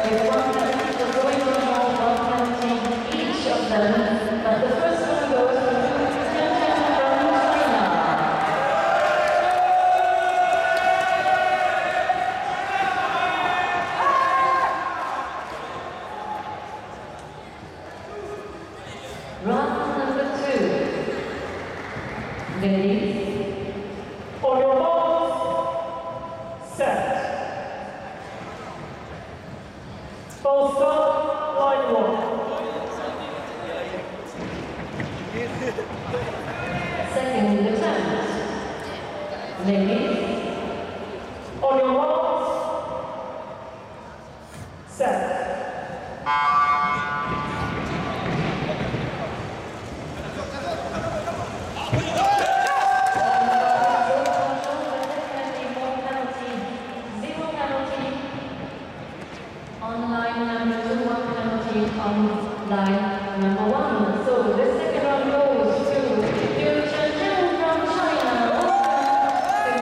There's one penalty for going on all, one penalty each of them. But the first one goes to Chen Chen from China. Round number 2. Ladies. On your marks, set. Ball start, line 1. Second attempt. Ladies. On your marks, set. On line number 2, 1 penalty on line number 1. So this